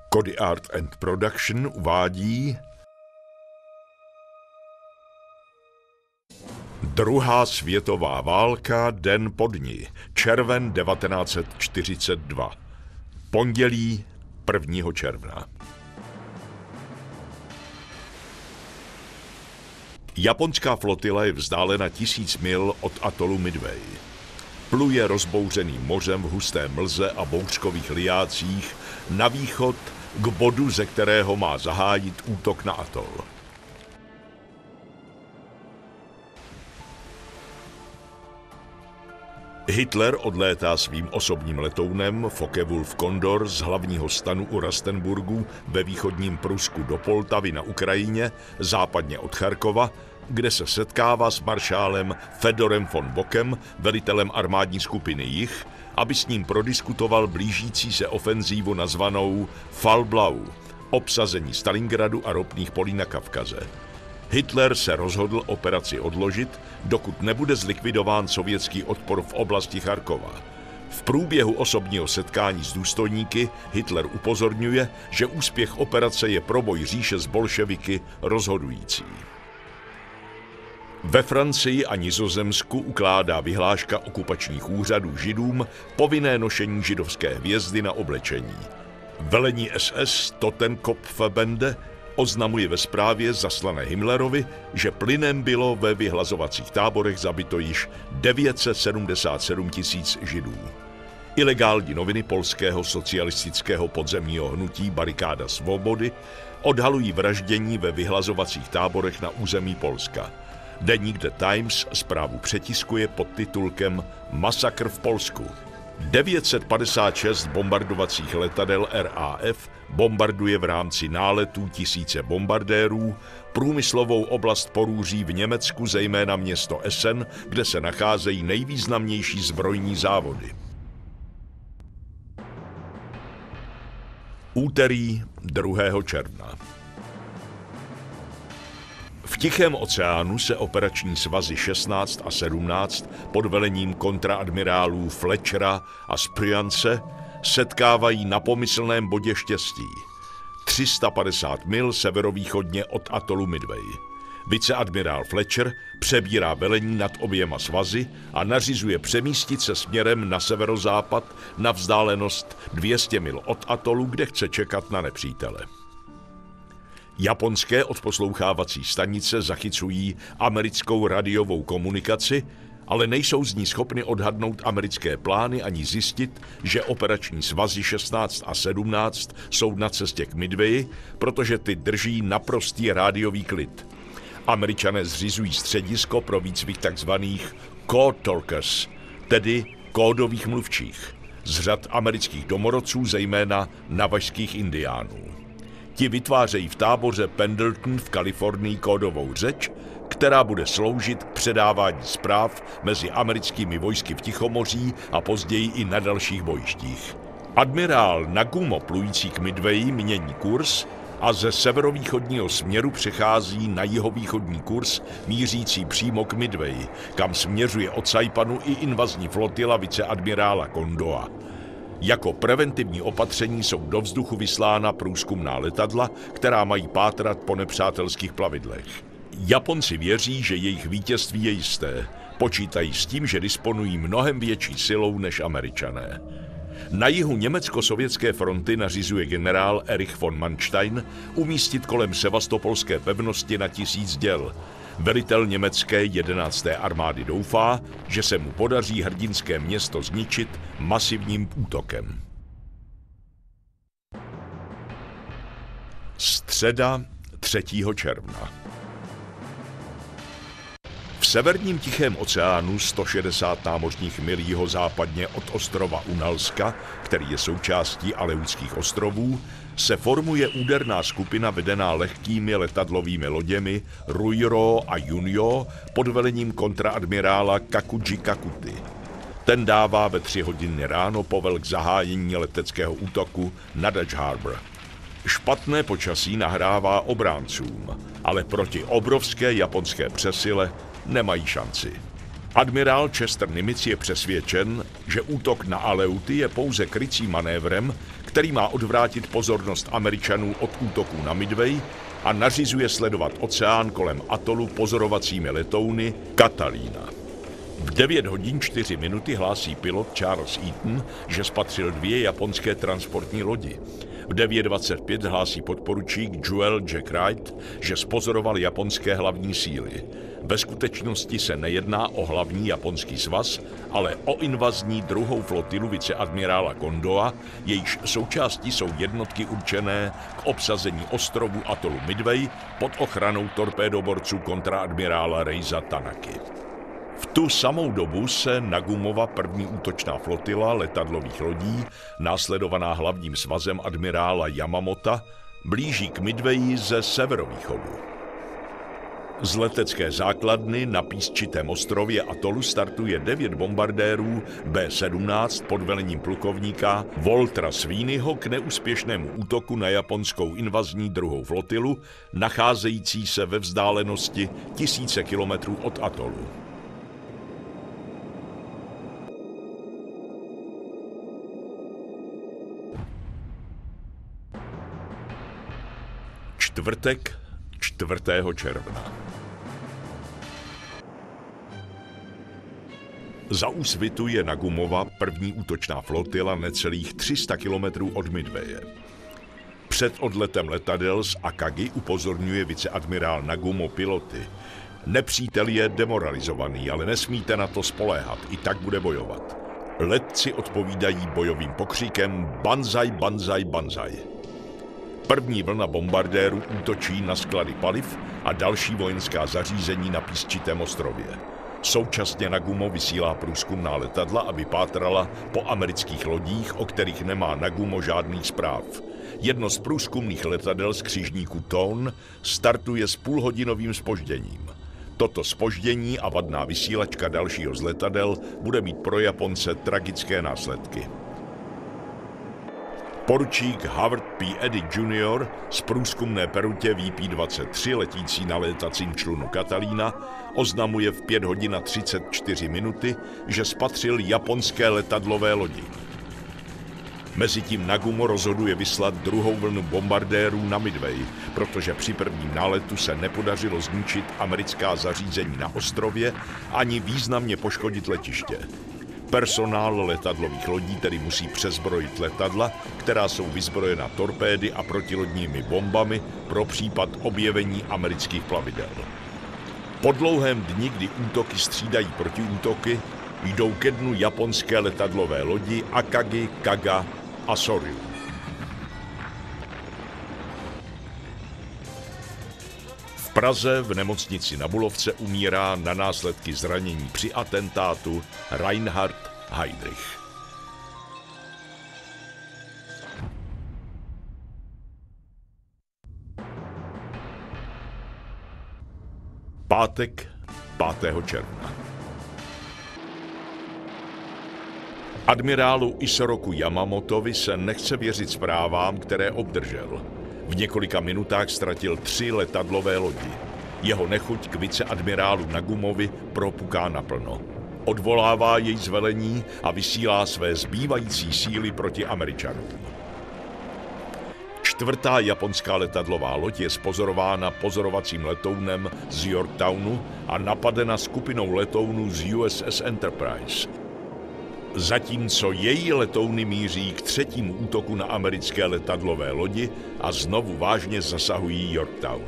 Kody Art and Production uvádí Druhá světová válka, den po dni, červen 1942. Pondělí 1. června. Japonská flotila je vzdálena 1000 mil od atolu Midway. Pluje rozbouřeným mořem v husté mlze a bouřkových liácích na východ k bodu, ze kterého má zahájit útok na atol. Hitler odlétá svým osobním letounem Focke-Wulf Condor z hlavního stanu u Rastenburgu ve východním Prusku do Poltavy na Ukrajině, západně od Charkova, kde se setkává s maršálem Fedorem von Bockem, velitelem armádní skupiny Jih, aby s ním prodiskutoval blížící se ofenzívu nazvanou Fall Blau, obsazení Stalingradu a ropných polí na Kavkaze. Hitler se rozhodl operaci odložit, dokud nebude zlikvidován sovětský odpor v oblasti Charkova. V průběhu osobního setkání s důstojníky Hitler upozorňuje, že úspěch operace je pro boj říše s bolševiky rozhodující. Ve Francii a Nizozemsku ukládá vyhláška okupačních úřadů Židům povinné nošení židovské hvězdy na oblečení. Velení SS Totenkopfbande oznamuje ve zprávě zaslané Himmlerovi, že plynem bylo ve vyhlazovacích táborech zabito již 977 000 Židů. Ilegální noviny polského socialistického podzemního hnutí Barikáda svobody odhalují vraždění ve vyhlazovacích táborech na území Polska. Deník The Times zprávu přetiskuje pod titulkem Masakr v Polsku. 956 bombardovacích letadel RAF bombarduje v rámci náletů tisíce bombardérů průmyslovou oblast Porúří v Německu, zejména město Essen, kde se nacházejí nejvýznamnější zbrojní závody. Úterý 2. června. V Tichém oceánu se operační svazy 16 a 17 pod velením kontraadmirálů Fletchera a Spruance setkávají na pomyslném bodě štěstí. 350 mil severovýchodně od atolu Midway. Viceadmirál Fletcher přebírá velení nad oběma svazy a nařizuje přemístit se směrem na severozápad na vzdálenost 200 mil od atolu, kde chce čekat na nepřítele. Japonské odposlouchávací stanice zachycují americkou radiovou komunikaci, ale nejsou z ní schopny odhadnout americké plány ani zjistit, že operační svazy 16 a 17 jsou na cestě k Midwayi, protože ty drží naprostý rádiový klid. Američané zřizují středisko pro výcvik takzvaných code talkers, tedy kódových mluvčích, z řad amerických domorodců, zejména navažských indiánů. Ti vytvářejí v táboře Pendleton v Kalifornii kódovou řeč, která bude sloužit k předávání zpráv mezi americkými vojsky v Tichomoří a později i na dalších bojištích. Admirál Nagumo plující k Midwayi mění kurz a ze severovýchodního směru přechází na jihovýchodní kurz mířící přímo k Midwayi, kam směřuje od Saipanu i invazní flotila viceadmirála Kondoa. Jako preventivní opatření jsou do vzduchu vyslána průzkumná letadla, která mají pátrat po nepřátelských plavidlech. Japonci věří, že jejich vítězství je jisté. Počítají s tím, že disponují mnohem větší silou než Američané. Na jihu německo-sovětské fronty nařizuje generál Erich von Manstein umístit kolem sevastopolské pevnosti na 1000 děl. Velitel německé 11. armády doufá, že se mu podaří hrdinské město zničit masivním útokem. Středa 3. června. V severním Tichém oceánu 160 námořních mil jihozápadně od ostrova Unalska, který je součástí Aleutských ostrovů, se formuje úderná skupina vedená lehkými letadlovými loděmi Ruiro a Junio pod velením kontraadmirála Kakuji Kakuty. Ten dává ve 3 hodiny ráno povel k zahájení leteckého útoku na Dutch Harbor. Špatné počasí nahrává obráncům, ale proti obrovské japonské přesile nemají šanci. Admirál Chester Nimitz je přesvědčen, že útok na Aleuty je pouze krycím manévrem, který má odvrátit pozornost Američanů od útoků na Midway a nařizuje sledovat oceán kolem atolu pozorovacími letouny Catalina. V 9 hodin 4 minuty hlásí pilot Charles Eaton, že spatřil 2 japonské transportní lodi. V 9:25 hlásí podporučík Joel Jack Wright, že spozoroval japonské hlavní síly. Ve skutečnosti se nejedná o hlavní japonský svaz, ale o invazní druhou flotilu viceadmirála Kondoa, jejíž součástí jsou jednotky určené k obsazení ostrovu atolu Midway pod ochranou torpédoborců kontraadmirála Reisa Tanaky. V tu samou dobu se Nagumova první útočná flotila letadlových lodí, následovaná hlavním svazem admirála Yamamota, blíží k Midwayi ze severovýchodu. Z letecké základny na písčitém ostrově atolu startuje 9 bombardérů B-17 pod velením plukovníka Waltera Sweeneyho k neúspěšnému útoku na japonskou invazní druhou flotilu, nacházející se ve vzdálenosti 1000 kilometrů od atolu. Čtvrtek 4. června. Za Úsvitu je Nagumova první útočná flotila necelých 300 kilometrů od Midwaye. Před odletem letadel z Akagi upozorňuje viceadmirál Nagumo piloty. Nepřítel je demoralizovaný, ale nesmíte na to spoléhat, i tak bude bojovat. Letci odpovídají bojovým pokřikem Banzai, Banzai, Banzai. První vlna bombardérů útočí na sklady paliv a další vojenská zařízení na písčitém ostrově. Současně Nagumo vysílá průzkumná letadla, aby pátrala po amerických lodích, o kterých nemá Nagumo žádných zpráv. Jedno z průzkumných letadel z křižníku Tone startuje s půlhodinovým zpožděním. Toto zpoždění a vadná vysílačka dalšího z letadel bude mít pro Japonce tragické následky. Poručík Howard P. Eddy Jr. z průzkumné perutě VP-23 letící na létacím člunu Catalina oznamuje v 5 hodin a 34 minuty, že spatřil japonské letadlové lodi. Mezitím Nagumo rozhoduje vyslat druhou vlnu bombardérů na Midway, protože při prvním náletu se nepodařilo zničit americká zařízení na ostrově ani významně poškodit letiště. Personál letadlových lodí tedy musí přezbrojit letadla, která jsou vyzbrojena torpédy a protilodními bombami pro případ objevení amerických plavidel. Po dlouhém dni, kdy útoky střídají protiútoky, jdou ke dnu japonské letadlové lodi Akagi, Kaga a Soryu. V Praze v nemocnici na Bulovce umírá na následky zranění při atentátu Reinhard Heydrich. Pátek 5. června. Admirálu Isoroku Yamamotovi se nechce věřit zprávám, které obdržel. V několika minutách ztratil 3 letadlové lodi. Jeho nechuť k viceadmirálu Nagumovi propuká naplno. Odvolává jej z velení a vysílá své zbývající síly proti Američanům. 4. japonská letadlová loď je spozorována pozorovacím letounem z Yorktownu a napadena skupinou letounů z USS Enterprise. Zatímco její letouny míří k 3. útoku na americké letadlové lodi a znovu vážně zasahují Yorktown.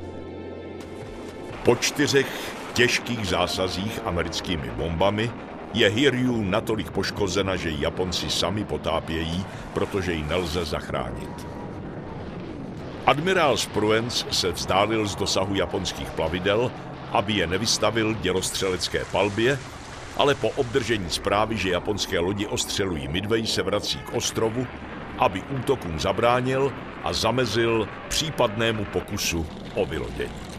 Po 4 těžkých zásazích americkými bombami je Hiryu natolik poškozena, že ji Japonci sami potápějí, protože ji nelze zachránit. Admirál Spruance se vzdálil z dosahu japonských plavidel, aby je nevystavil dělostřelecké palbě, ale po obdržení zprávy, že japonské lodi ostřelují Midway, se vrací k ostrovu, aby útokům zabránil a zamezil případnému pokusu o vylodění.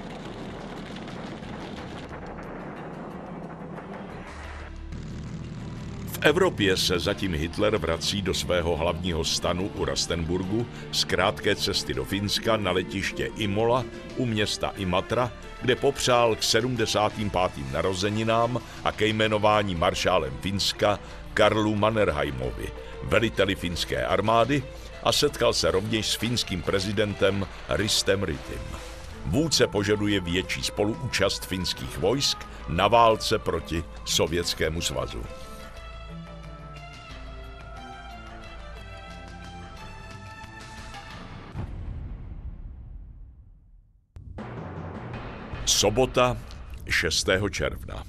V Evropě se zatím Hitler vrací do svého hlavního stanu u Rastenburgu z krátké cesty do Finska na letiště Imola u města Imatra, kde popřál k 75. narozeninám a ke jmenování maršálem Finska Karlu Mannerheimovi, veliteli finské armády, a setkal se rovněž s finským prezidentem Ristem Ritim. Vůdce požaduje větší spoluúčast finských vojsk na válce proti Sovětskému svazu. Sobota 6. června.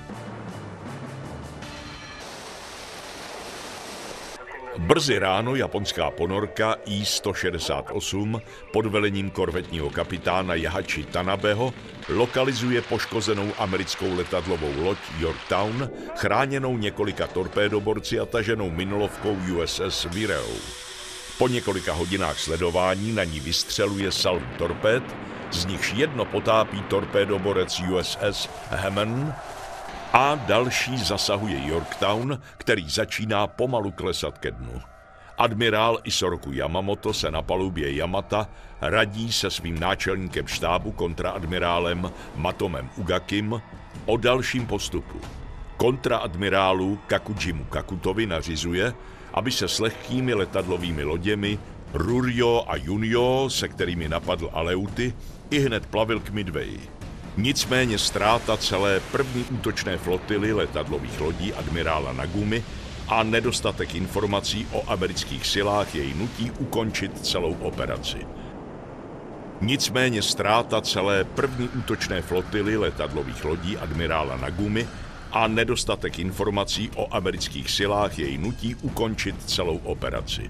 Brzy ráno japonská ponorka I-168 pod velením korvetního kapitána Jahači Tanabeho lokalizuje poškozenou americkou letadlovou loď Yorktown, chráněnou několika torpédoborci a taženou minolovkou USS Vireo. Po několika hodinách sledování na ní vystřeluje salvu torpéd, z nichž jedno potápí torpédoborec USS Hammann a další zasahuje Yorktown, který začíná pomalu klesat ke dnu. Admirál Isoroku Yamamoto se na palubě Yamata radí se svým náčelníkem štábu kontraadmirálem Matomem Ugakim o dalším postupu. Kontraadmirálu Kakujimu Kakutovi nařizuje, aby se s lehkými letadlovými loděmi Ruryo a Junyo, se kterými napadl Aleuty, ihned plavil k Midwayi. Nicméně ztráta celé první útočné flotily letadlových lodí admirála Nagumi a nedostatek informací o amerických silách jej nutí ukončit celou operaci. Nicméně ztráta celé první útočné flotily letadlových lodí admirála Nagumi a nedostatek informací o amerických silách jej nutí ukončit celou operaci.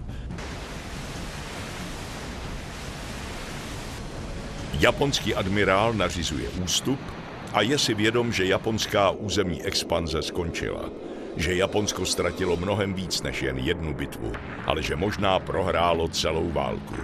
Japonský admirál nařizuje ústup a je si vědom, že japonská územní expanze skončila. Že Japonsko ztratilo mnohem víc než jen jednu bitvu, ale že možná prohrálo celou válku.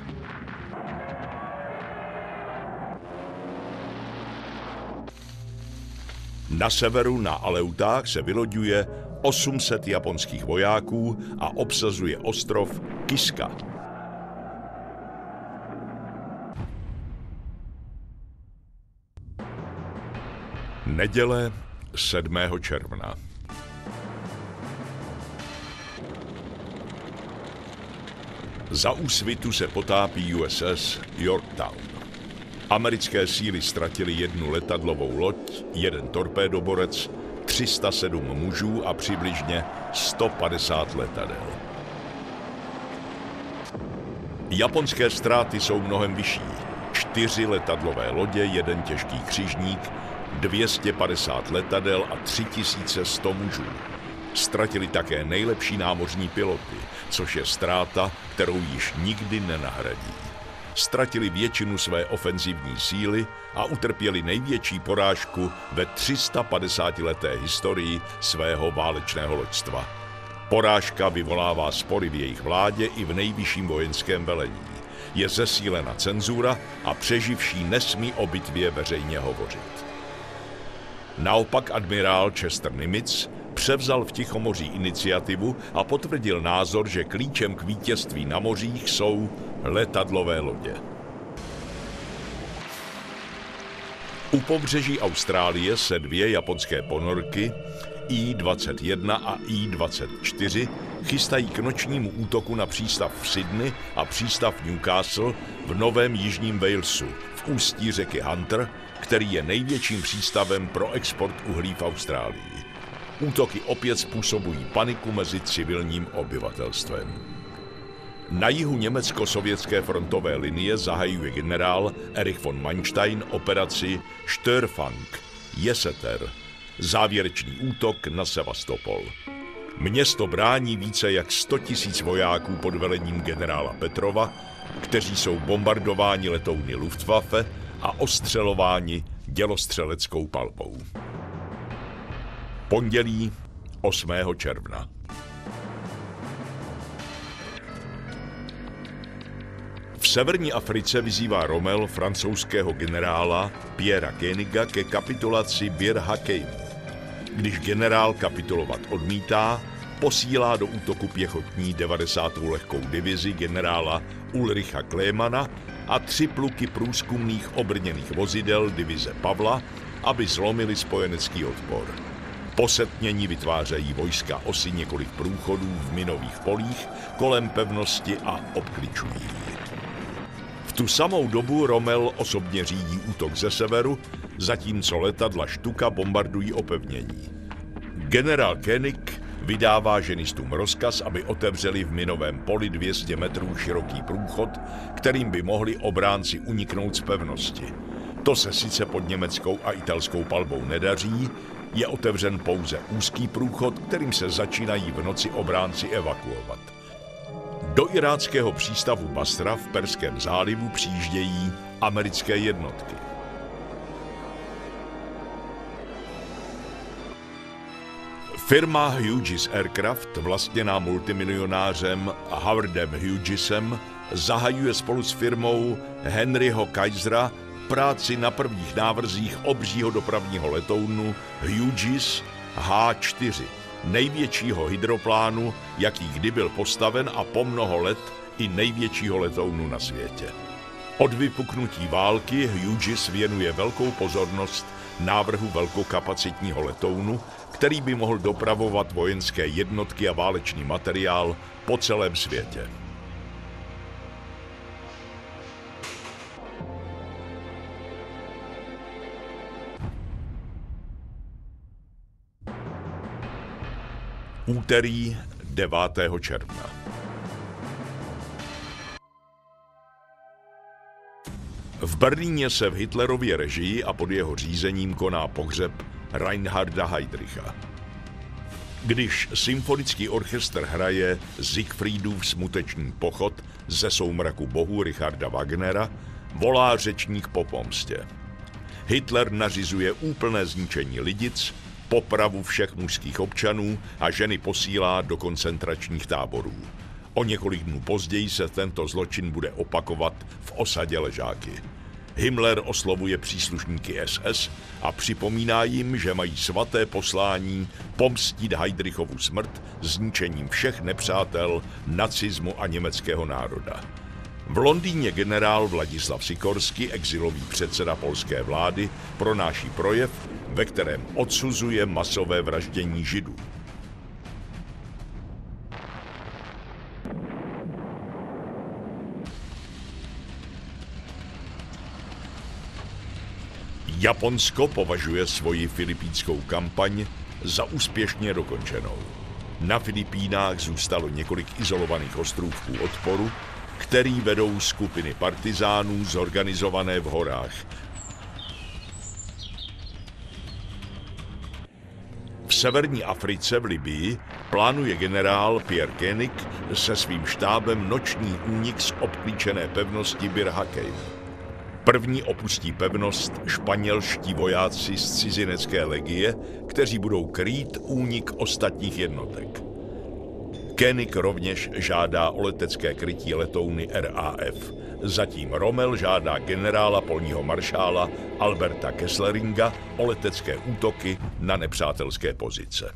Na severu na Aleutách se vyloďuje 800 japonských vojáků a obsazuje ostrov Kiska. Neděle 7. června. Za úsvitu se potápí USS Yorktown. Americké síly ztratily jednu letadlovou loď, jeden torpédoborec, 307 mužů a přibližně 150 letadel. Japonské ztráty jsou mnohem vyšší. 4 letadlové lodě, jeden těžký křižník, 250 letadel a 3100 mužů. Ztratili také nejlepší námořní piloty, což je ztráta, kterou již nikdy nenahradí. Ztratili většinu své ofenzivní síly a utrpěli největší porážku ve 350leté historii svého válečného loďstva. Porážka vyvolává spory v jejich vládě i v nejvyšším vojenském velení. Je zesílena cenzura a přeživší nesmí o bitvě veřejně hovořit. Naopak admirál Chester Nimitz převzal v Tichomoří iniciativu a potvrdil názor, že klíčem k vítězství na mořích jsou letadlové lodě. U pobřeží Austrálie se 2 japonské ponorky I-21 a I-24 chystají k nočnímu útoku na přístav v Sydney a přístav Newcastle v Novém Jižním Walesu v ústí řeky Hunter, který je největším přístavem pro export uhlí v Austrálii. Útoky opět způsobují paniku mezi civilním obyvatelstvem. Na jihu německo-sovětské frontové linie zahajuje generál Erich von Manstein operaci Störfang, Jeseter, závěrečný útok na Sevastopol. Město brání více jak 100 000 vojáků pod velením generála Petrova, kteří jsou bombardováni letouny Luftwaffe a ostřelováni dělostřeleckou palbou. Pondělí 8. června. V severní Africe vyzývá Rommel francouzského generála Pierra Koeniga ke kapitulaci Bir Hakeim. Když generál kapitulovat odmítá, posílá do útoku pěchotní 90. lehkou divizi generála Ulricha Klémana a 3 pluky průzkumných obrněných vozidel divize Pavla, aby zlomili spojenecký odpor. Posetmění vytvářejí vojska osy několik průchodů v minových polích kolem pevnosti a obkličují ji. V tu samou dobu Rommel osobně řídí útok ze severu, zatímco letadla Stuka bombardují opevnění. Generál Koenig vydává ženistům rozkaz, aby otevřeli v minovém poli 200 metrů široký průchod, kterým by mohli obránci uniknout z pevnosti. To se sice pod německou a italskou palbou nedaří, je otevřen pouze úzký průchod, kterým se začínají v noci obránci evakuovat. Do iráckého přístavu Basra v Perském zálivu přijíždějí americké jednotky. Firma Hughes Aircraft, vlastněná multimilionářem Howardem Huggesem, zahajuje spolu s firmou Henryho Kaisera práci na prvních návrzích obřího dopravního letounu Hughes H-4, největšího hydroplánu, jaký kdy byl postaven a po mnoho let i největšího letounu na světě. Od vypuknutí války Hughes věnuje velkou pozornost návrhu velkokapacitního letounu, který by mohl dopravovat vojenské jednotky a válečný materiál po celém světě. Úterý 9. června. V Berlíně se v Hitlerově režii a pod jeho řízením koná pohřeb Reinharda Heydricha. Když symfonický orchestr hraje Siegfriedův smuteční pochod ze soumraku bohů Richarda Wagnera, volá řečník po pomstě. Hitler nařizuje úplné zničení lidic, popravu všech mužských občanů a ženy posílá do koncentračních táborů. O několik dnů později se tento zločin bude opakovat v osadě Ležáky. Himmler oslovuje příslušníky SS a připomíná jim, že mají svaté poslání pomstit Heydrichovu smrt zničením všech nepřátel nacismu a německého národa. V Londýně generál Vladislav Sikorsky, exilový předseda polské vlády, pronáší projev, ve kterém odsuzuje masové vraždění Židů. Japonsko považuje svoji filipínskou kampaň za úspěšně dokončenou. Na Filipínách zůstalo několik izolovaných ostrůvků odporu, který vedou skupiny partizánů zorganizované v horách. V severní Africe v Libyi plánuje generál Pierre Koenig se svým štábem noční únik z obklíčené pevnosti Bir Hakeim. První opustí pevnost španělští vojáci z cizinecké legie, kteří budou krýt únik ostatních jednotek. Koenig rovněž žádá o letecké krytí letouny RAF. Zatím Rommel žádá generála polního maršála Alberta Kessleringa o letecké útoky na nepřátelské pozice.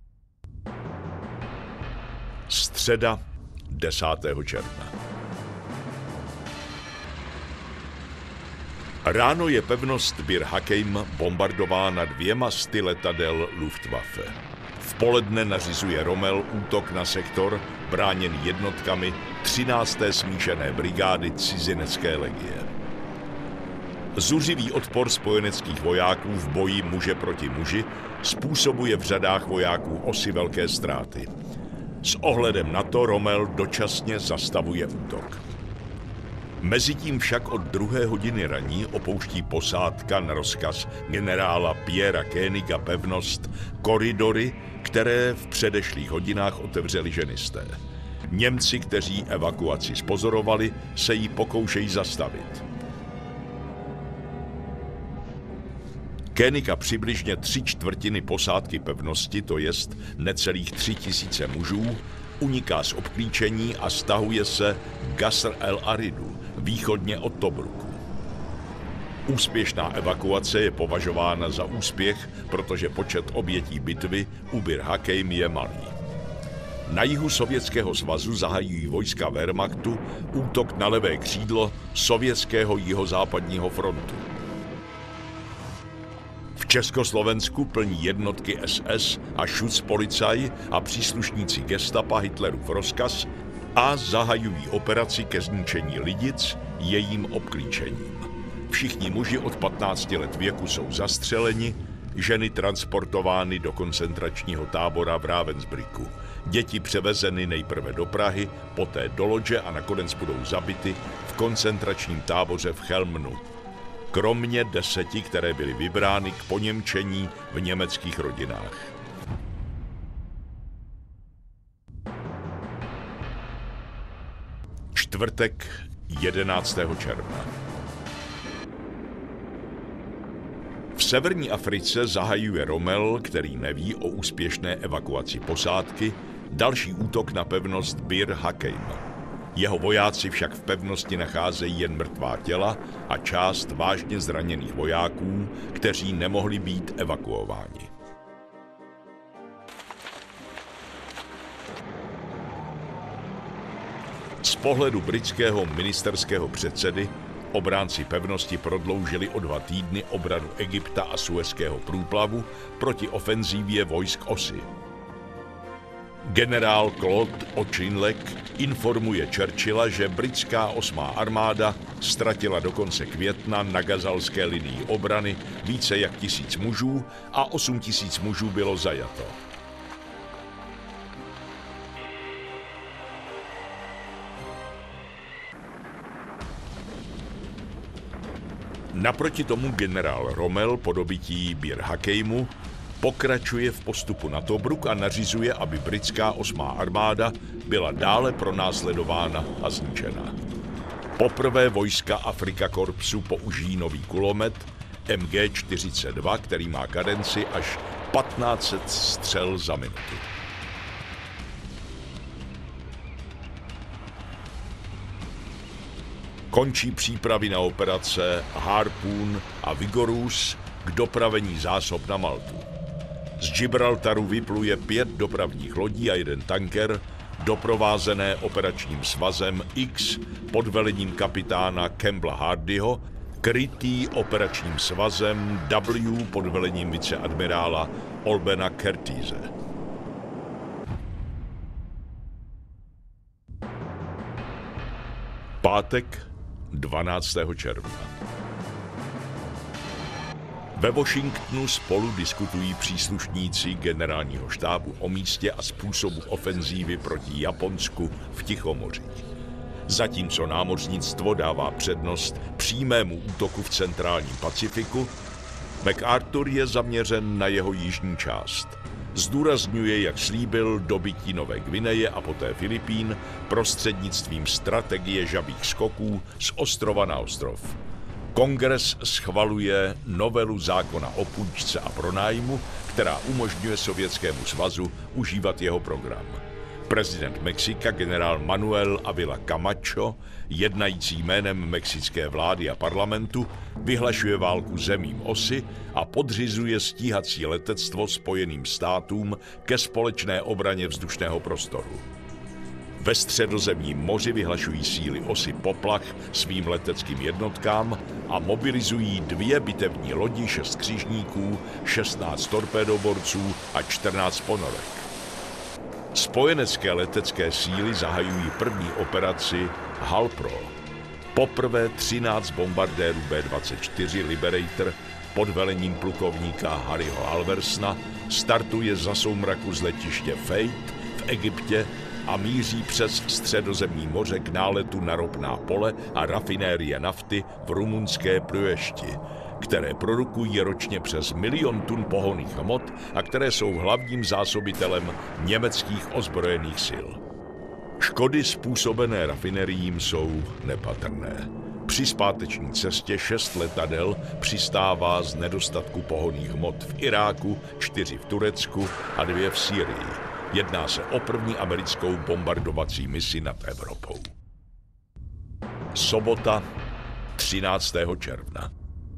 Středa 10. června. Ráno je pevnost Bir Hakeim bombardována 200 letadel Luftwaffe. V poledne nařizuje Rommel útok na sektor bráněný jednotkami 13. smíšené brigády cizinecké legie. Zuřivý odpor spojeneckých vojáků v boji muže proti muži způsobuje v řadách vojáků osy velké ztráty. S ohledem na to Rommel dočasně zastavuje útok. Mezitím však od 2. hodiny raní opouští posádka na rozkaz generála Pierra Koeniga pevnost koridory, které v předešlých hodinách otevřeli ženisté. Němci, kteří evakuaci spozorovali, se jí pokoušejí zastavit. Koenig a přibližně 3/4 posádky pevnosti, to jest necelých 3000 mužů, uniká z obklíčení a stahuje se Gasr el Aridu, východně od Tobruku. Úspěšná evakuace je považována za úspěch, protože počet obětí bitvy u Bir Hakeim je malý. Na jihu Sovětského svazu zahajují vojska Wehrmachtu útok na levé křídlo sovětského jihozápadního frontu. V Československu plní jednotky SS a Schutzpolizei a příslušníci gestapa Hitlerův rozkaz a zahajují operaci ke zničení Lidic jejím obklíčením. Všichni muži od 15 let věku jsou zastřeleni, ženy transportovány do koncentračního tábora v Ravensbrücku, děti převezeny nejprve do Prahy, poté do Lodže a nakonec budou zabity v koncentračním táboře v Chelmnu. Kromě 10, které byly vybrány k poněmčení v německých rodinách. Čtvrtek 11. června. V severní Africe zahajuje Rommel, který neví o úspěšné evakuaci posádky, další útok na pevnost Bir Hakeim. Jeho vojáci však v pevnosti nacházejí jen mrtvá těla a část vážně zraněných vojáků, kteří nemohli být evakuováni. Z pohledu britského ministerského předsedy obránci pevnosti prodloužili o 2 týdny obranu Egypta a Suezského průplavu proti ofenzívě vojsk Osy. Generál Claude Auchinleck informuje Churchilla, že britská 8. armáda ztratila do konce května na gazalské linii obrany více jak 1000 mužů a 8000 mužů bylo zajato. Naproti tomu generál Rommel po dobytí Bir Hakeimu pokračuje v postupu na Tobruk a nařizuje, aby britská 8. armáda byla dále pronásledována a zničena. Poprvé vojska Afrika Korpsu použijí nový kulomet MG-42, který má kadenci až 1500 střel za minutu. Končí přípravy na operace Harpoon a Vigorous k dopravení zásob na Maltu. Z Gibraltaru vypluje 5 dopravních lodí a 1 tanker, doprovázené operačním svazem X pod velením kapitána Campbella Hardyho, krytý operačním svazem W pod velením viceadmirála Olbena Curtise. Pátek 12. června. Ve Washingtonu spolu diskutují příslušníci generálního štábu o místě a způsobu ofenzívy proti Japonsku v Tichomoří. Zatímco námořnictvo dává přednost přímému útoku v centrálním Pacifiku, MacArthur je zaměřen na jeho jižní část. Zdůrazňuje, jak slíbil, dobytí Nové Gvineje a poté Filipín prostřednictvím strategie žabých skoků z ostrova na ostrov. Kongres schvaluje novelu zákona o půjčce a pronájmu, která umožňuje Sovětskému svazu užívat jeho program. Prezident Mexika generál Manuel Ávila Camacho, jednající jménem mexické vlády a parlamentu, vyhlašuje válku zemím Osy a podřizuje stíhací letectvo Spojeným státům ke společné obraně vzdušného prostoru. Ve Středozemním moři vyhlašují síly Osy poplach svým leteckým jednotkám a mobilizují 2 bitevní lodi, 6 křižníků, 16 torpédoborců a 14 ponorek. Spojenecké letecké síly zahajují první operaci Halpro. Poprvé 13 bombardérů B-24 Liberator pod velením plukovníka Harryho Halversona startuje za soumraku z letiště Fate v Egyptě a míří přes Středozemní moře k náletu na ropná pole a rafinérie nafty v rumunské Ploiești, které produkují ročně přes 1 000 000 tun pohonných hmot a které jsou hlavním zásobitelem německých ozbrojených sil. Škody způsobené rafineriím jsou nepatrné. Při zpáteční cestě 6 letadel přistává z nedostatku pohonných hmot v Iráku, 4 v Turecku a 2 v Sýrii. Jedná se o první americkou bombardovací misi nad Evropou. Sobota 13. června.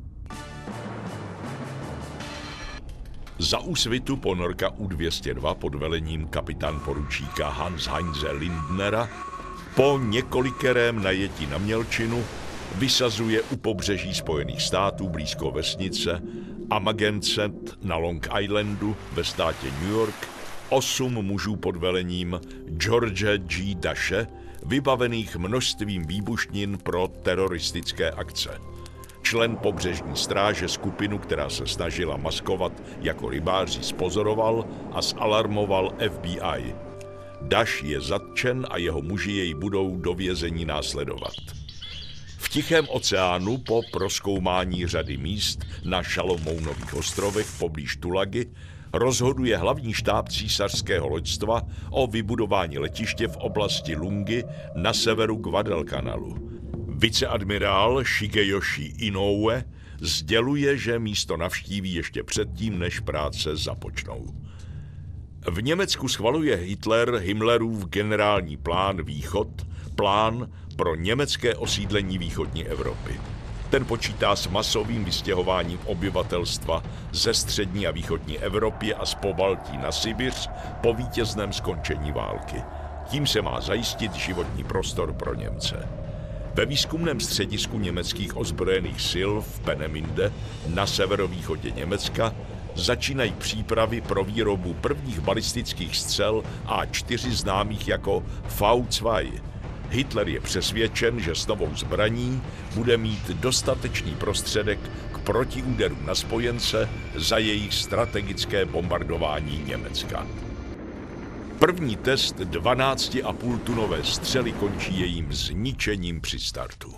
Za úsvitu ponorka U-202 pod velením kapitán poručíka Hans-Heinze Lindnera po několikerém najetí na mělčinu vysazuje u pobřeží Spojených států blízko vesnice Amagansett na Long Islandu ve státě New York 8 mužů pod velením George G. Dashe, vybavených množstvím výbušnin pro teroristické akce. Člen pobřežní stráže skupinu, která se snažila maskovat jako rybáři, zpozoroval a zalarmoval FBI. Dash je zatčen a jeho muži jej budou do vězení následovat. V Tichém oceánu po prozkoumání řady míst na Šalomounových ostrovech poblíž Tulagy rozhoduje hlavní štáb císařského loďstva o vybudování letiště v oblasti Lungy na severu Guadalcanalu. Viceadmirál Shigeyoshi Inoue sděluje, že místo navštíví ještě předtím, než práce započnou. V Německu schvaluje Hitler Himmlerův generální plán Východ, plán pro německé osídlení východní Evropy. Ten počítá s masovým vystěhováním obyvatelstva ze střední a východní Evropy a z Pobaltí na Sibiř po vítězném skončení války. Tím se má zajistit životní prostor pro Němce. Ve výzkumném středisku německých ozbrojených sil v Peenemünde na severovýchodě Německa začínají přípravy pro výrobu prvních balistických střel A4 známých jako V2. Hitler je přesvědčen, že s novou zbraní bude mít dostatečný prostředek k protiúderu na spojence za jejich strategické bombardování Německa. První test 12,5-tunové střely končí jejím zničením při startu.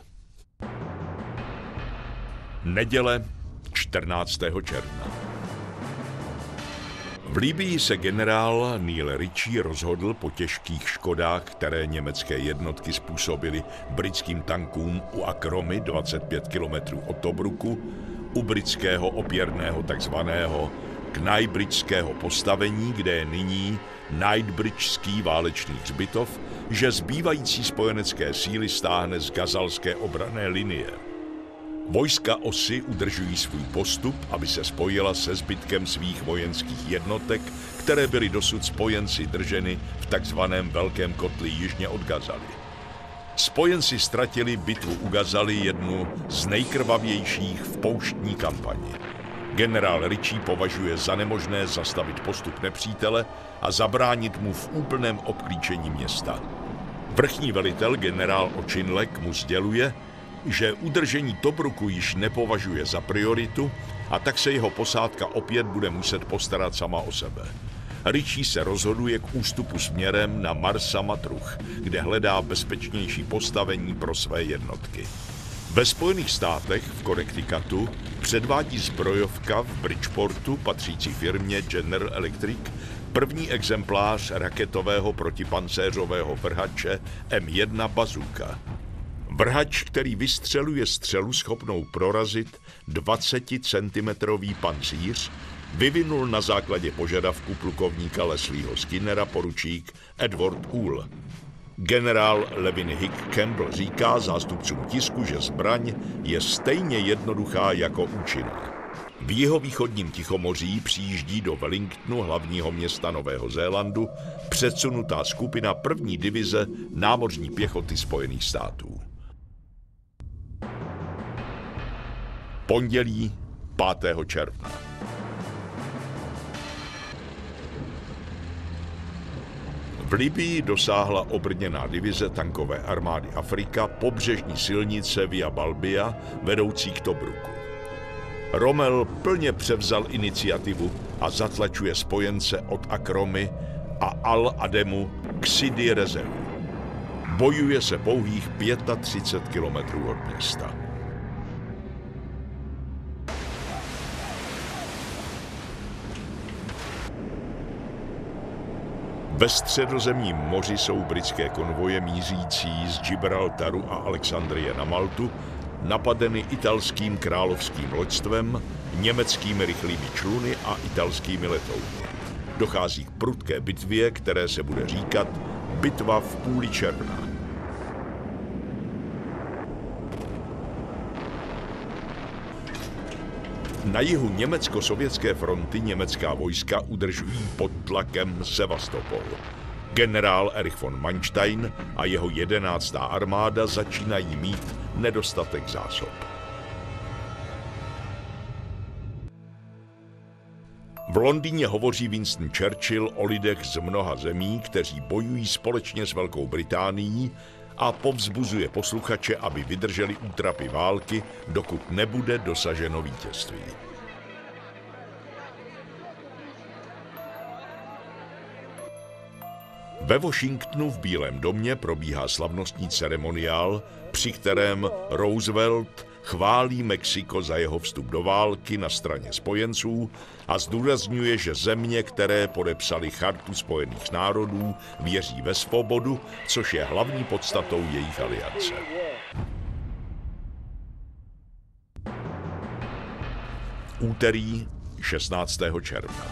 Neděle 14. června. V Libyi se generál Neil Ritchie rozhodl po těžkých škodách, které německé jednotky způsobily britským tankům u Akromy 25 km od Tobruku, u britského opěrného takzvaného Knightsbridgeského postavení, kde je nyní Knightsbridgeský válečný hřbitov, že zbývající spojenecké síly stáhne z gazalské obranné linie. Vojska osy udržují svůj postup, aby se spojila se zbytkem svých vojenských jednotek, které byly dosud spojenci drženy v takzvaném Velkém kotli jižně od Gazaly. Spojenci ztratili bitvu u Gazaly, jednu z nejkrvavějších v pouštní kampani. Generál Ritchie považuje za nemožné zastavit postup nepřítele a zabránit mu v úplném obklíčení města. Vrchní velitel generál Očinlek mu sděluje, že udržení Tobruku již nepovažuje za prioritu a tak se jeho posádka opět bude muset postarat sama o sebe. Ritchie se rozhoduje k ústupu směrem na Marsa Matruh, kde hledá bezpečnější postavení pro své jednotky. Ve Spojených státech v Connecticutu předvádí zbrojovka v Bridgeportu patřící firmě General Electric první exemplář raketového protipancéřového vrhače M1 Bazooka. Vrhač, který vystřeluje střelu schopnou prorazit 20 cm pancíř, vyvinul na základě požadavku plukovníka Leslieho Skinnera poručík Edward Hoole. Generál Levin Hick Campbell říká zástupcům tisku, že zbraň je stejně jednoduchá jako účinná. V jihovýchodním Tichomoří přijíždí do Wellingtonu, hlavního města Nového Zélandu, předsunutá skupina 1. divize námořní pěchoty Spojených států. Pondělí 5. června. V Libyi dosáhla obrněná divize tankové armády Afrika pobřežní silnice Via Balbia vedoucí k Tobruku. Rommel plně převzal iniciativu a zatlačuje spojence od Akromy a Al-Ademu k Sidi Rezeu. Bojuje se pouhých 35 kilometrů od města. Ve Středozemním moři jsou britské konvoje mířící z Gibraltaru a Alexandrie na Maltu napadeny italským královským loďstvem, německými rychlými čluny a italskými letouny. Dochází k prudké bitvě, které se bude říkat Bitva v půli června. Na jihu německo-sovětské fronty německá vojska udržují pod tlakem Sevastopol. Generál Erich von Manstein a jeho 11. armáda začínají mít nedostatek zásob. V Londýně hovoří Winston Churchill o lidech z mnoha zemí, kteří bojují společně s Velkou Británií, a povzbuzuje posluchače, aby vydrželi útrapy války, dokud nebude dosaženo vítězství. Ve Washingtonu v Bílém domě probíhá slavnostní ceremoniál, při kterém Roosevelt chválí Mexiko za jeho vstup do války na straně spojenců a zdůrazňuje, že země, které podepsaly Chartu Spojených národů, věří ve svobodu, což je hlavní podstatou jejich aliance. Úterý 16. června.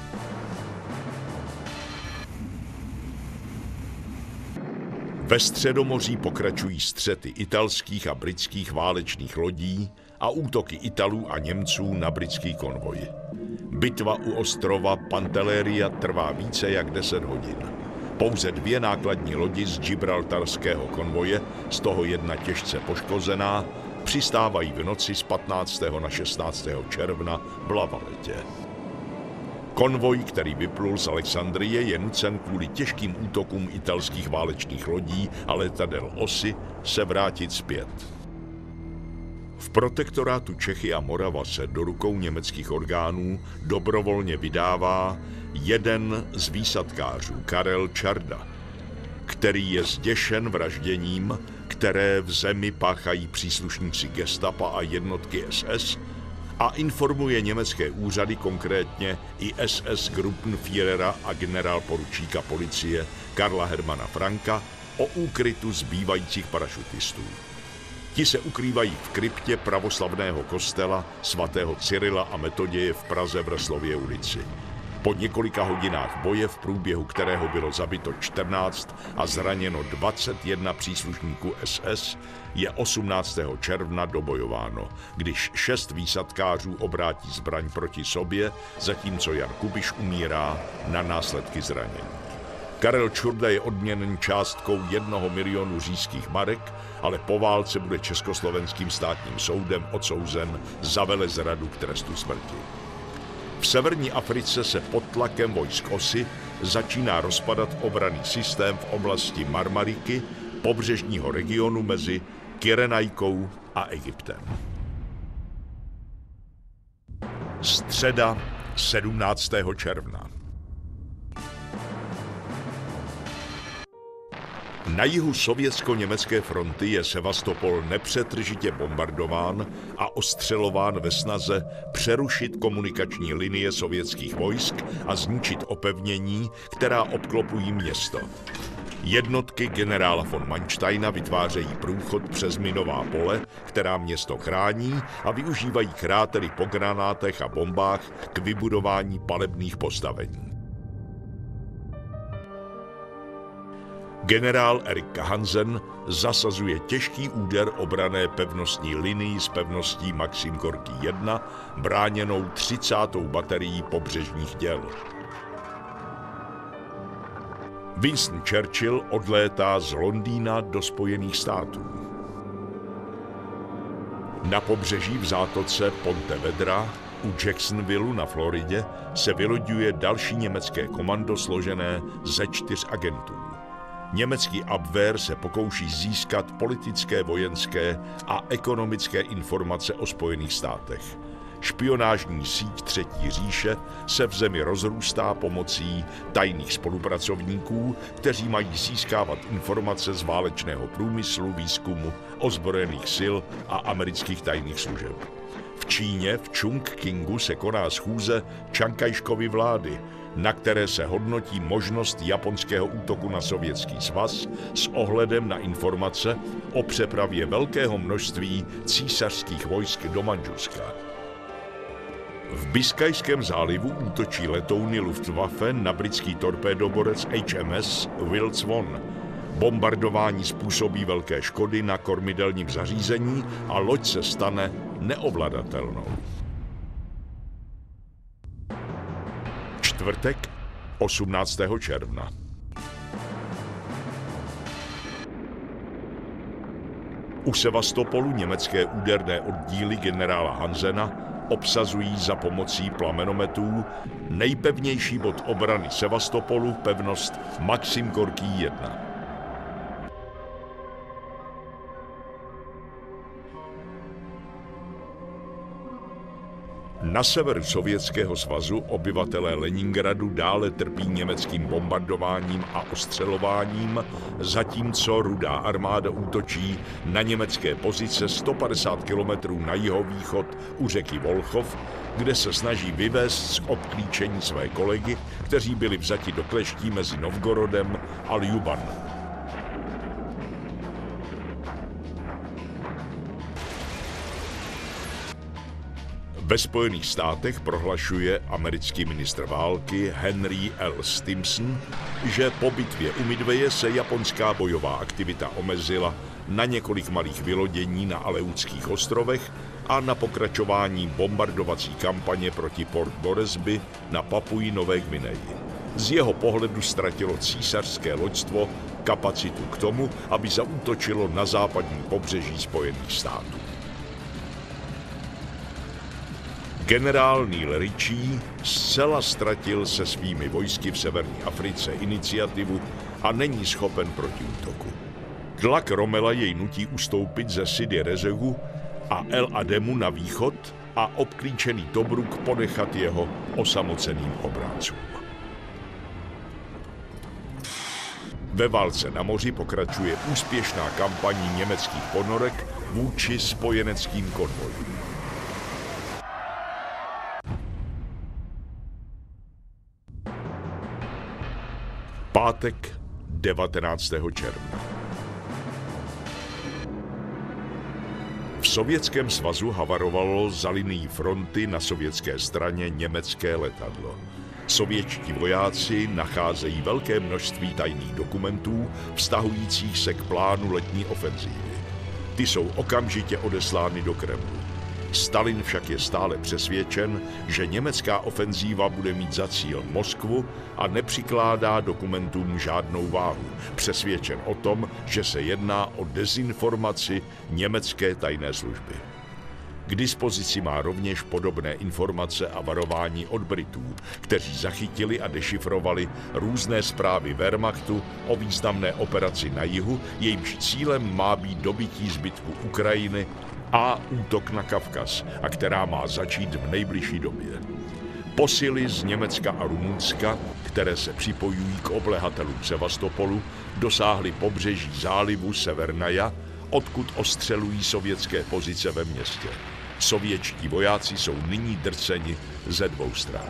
Ve Středomoří pokračují střety italských a britských válečných lodí a útoky Italů a Němců na britský konvoj. Bitva u ostrova Pantelleria trvá více jak 10 hodin. Pouze 2 nákladní lodi z gibraltarského konvoje, z toho jedna těžce poškozená, přistávají v noci z 15. na 16. června v La Valetě. Konvoj, který vyplul z Alexandrie, je nucen kvůli těžkým útokům italských válečných lodí a letadel OSY se vrátit zpět. V protektorátu Čechy a Morava se do rukou německých orgánů dobrovolně vydává jeden z výsadkářů, Karel Čarda, který je zděšen vražděním, které v zemi páchají příslušníci gestapa a jednotky SS, a informuje německé úřady, konkrétně i SS Gruppenführera a generálporučíka policie Karla Hermana Franka, o úkrytu zbývajících parašutistů. Ti se ukrývají v kryptě pravoslavného kostela svatého Cyrila a Metoděje v Praze v Resslově ulici. Po několika hodinách boje, v průběhu kterého bylo zabito 14 a zraněno 21 příslušníků SS, je 18. června dobojováno, když 6 výsadkářů obrátí zbraň proti sobě, zatímco Jan Kubiš umírá na následky zranění. Karel Čurda je odměněn částkou 1 milionu říšských marek, ale po válce bude československým státním soudem odsouzen za velezradu k trestu smrti. V severní Africe se pod tlakem vojsk OSY začíná rozpadat obranný systém v oblasti Marmariky, pobřežního regionu mezi Kyrenajkou a Egyptem. Středa 17. června. Na jihu sovětsko-německé fronty je Sevastopol nepřetržitě bombardován a ostřelován ve snaze přerušit komunikační linie sovětských vojsk a zničit opevnění, která obklopují město. Jednotky generála von Mansteina vytvářejí průchod přes minová pole, která město chrání, a využívají krátery po granátech a bombách k vybudování palebných postavení. Generál Erik Hansen zasazuje těžký úder obranné pevnostní linii s pevností Maxim Gorký 1, bráněnou 30. baterií pobřežních děl. Winston Churchill odlétá z Londýna do Spojených států. Na pobřeží v zátoce Ponte Vedra u Jacksonville na Floridě se vyloďuje další německé komando složené ze 4 agentů. Německý Abwehr se pokouší získat politické, vojenské a ekonomické informace o Spojených státech. Špionážní síť Třetí říše se v zemi rozrůstá pomocí tajných spolupracovníků, kteří mají získávat informace z válečného průmyslu, výzkumu, ozbrojených sil a amerických tajných služeb. V Číně, v Chungkingu, se koná schůze Čankajškovy vlády, na které se hodnotí možnost japonského útoku na Sovětský svaz s ohledem na informace o přepravě velkého množství císařských vojsk do Mandžuska. V Biskajském zálivu útočí letouny Luftwaffe na britský torpédoborec HMS Wills One. Bombardování způsobí velké škody na kormidelním zařízení a loď se stane neovladatelnou. Čtvrtek 18. června. U Sevastopolu německé úderné oddíly generála Hansena obsazují za pomocí plamenometů nejpevnější bod obrany Sevastopolu, pevnost Maxim Gorkij 1. Na severu Sovětského svazu obyvatelé Leningradu dále trpí německým bombardováním a ostřelováním, zatímco Rudá armáda útočí na německé pozice 150 km na jihovýchod u řeky Volchov, kde se snaží vyvést z obklíčení své kolegy, kteří byli vzati do kleští mezi Novgorodem a Ljuban. Ve Spojených státech prohlašuje americký ministr války Henry L. Stimson, že po bitvě u Midwaye se japonská bojová aktivita omezila na několik malých vylodění na Aleutských ostrovech a na pokračování bombardovací kampaně proti Port Moresby na Papui Nové Gvineji. Z jeho pohledu ztratilo císařské loďstvo kapacitu k tomu, aby zaútočilo na západní pobřeží Spojených států. Generál Neil Ritchie zcela ztratil se svými vojsky v severní Africe iniciativu a není schopen protiútoku. Tlak Romela jej nutí ustoupit ze Sidi Rezegu a El Ademu na východ a obklíčený Tobruk ponechat jeho osamoceným obráncům. Ve válce na moři pokračuje úspěšná kampaň německých ponorek vůči spojeneckým konvojům. Pátek 19. června. V Sovětském svazu havarovalo za linií fronty na sovětské straně německé letadlo. Sovětští vojáci nacházejí velké množství tajných dokumentů vztahujících se k plánu letní ofenzívy. Ty jsou okamžitě odeslány do Kremlu. Stalin však je stále přesvědčen, že německá ofenzíva bude mít za cíl Moskvu a nepřikládá dokumentům žádnou váhu. Přesvědčen o tom, že se jedná o dezinformaci německé tajné služby. K dispozici má rovněž podobné informace a varování od Britů, kteří zachytili a dešifrovali různé zprávy Wehrmachtu o významné operaci na jihu, jejímž cílem má být dobytí zbytku Ukrajiny a útok na Kavkaz, a která má začít v nejbližší době. Posily z Německa a Rumunska, které se připojují k oblehatelům Sevastopolu, dosáhly pobřeží zálivu Severnaja, odkud ostřelují sovětské pozice ve městě. Sovětští vojáci jsou nyní drceni ze dvou stran.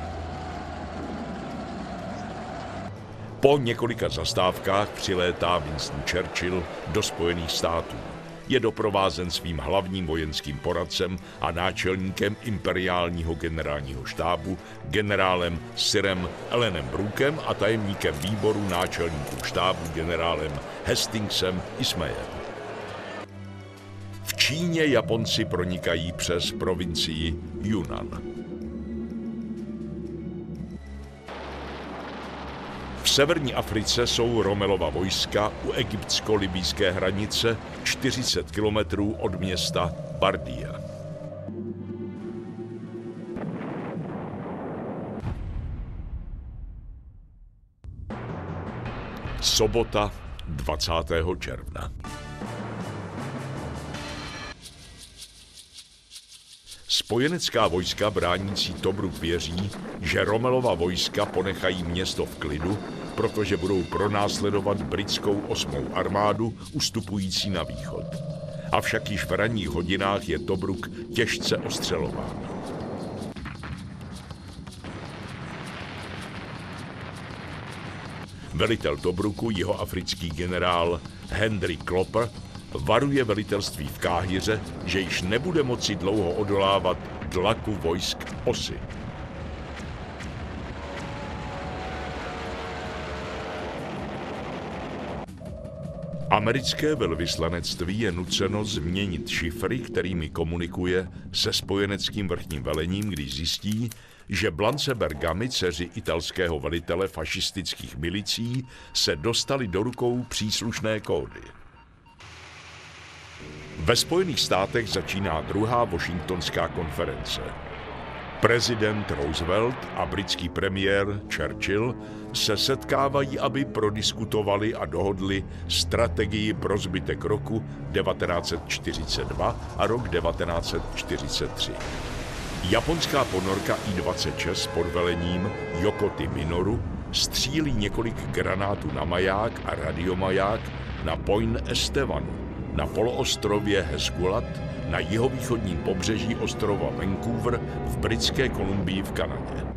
Po několika zastávkách přilétá Winston Churchill do Spojených států. Je doprovázen svým hlavním vojenským poradcem a náčelníkem imperiálního generálního štábu generálem Sirem Allenem Brookem a tajemníkem výboru náčelníků štábu generálem Hastingsem Ismayem. V Číně Japonci pronikají přes provincii Yunnan. V severní Africe jsou Romelova vojska u egyptsko-libýské hranice 40 kilometrů od města Bardia. Sobota 20. června. Spojenecká vojska bránící Tobruk věří, že Romelova vojska ponechají město v klidu, protože budou pronásledovat britskou 8. armádu ustupující na východ. Avšak již v ranních hodinách je Tobruk těžce ostřelován. Velitel Tobruku, jihoafrický generál Henry Klopper, varuje velitelství v Káhiře, že již nebude moci dlouho odolávat tlaku vojsk Osy. Americké velvyslanectví je nuceno změnit šifry, kterými komunikuje se spojeneckým vrchním velením, když zjistí, že Blance Bergami, dceři italského velitele fašistických milicí, se dostali do rukou příslušné kódy. Ve Spojených státech začíná druhá Washingtonská konference. Prezident Roosevelt a britský premiér Churchill se setkávají, aby prodiskutovali a dohodli strategii pro zbytek roku 1942 a rok 1943. Japonská ponorka I-26 pod velením Yokoty Minoru střílí několik granátů na maják a radiomaják na Point Estevanu, na poloostrově Hesgulat, na jihovýchodním pobřeží ostrova Vancouver v Britské Kolumbii v Kanadě.